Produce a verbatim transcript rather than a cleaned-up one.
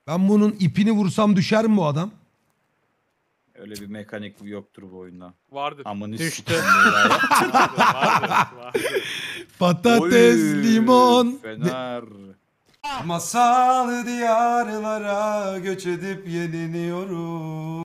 Ben bunun ipini vursam düşer mi bu adam? Öyle bir mekanik yoktur bu oyunda. Vardır. Amını Düştü. sikeyim Leyla'ya. vardır, vardır, vardır. Patates, Oy, limon. Ne- Fener. Masal diyarlara göç edip yeniliyorum.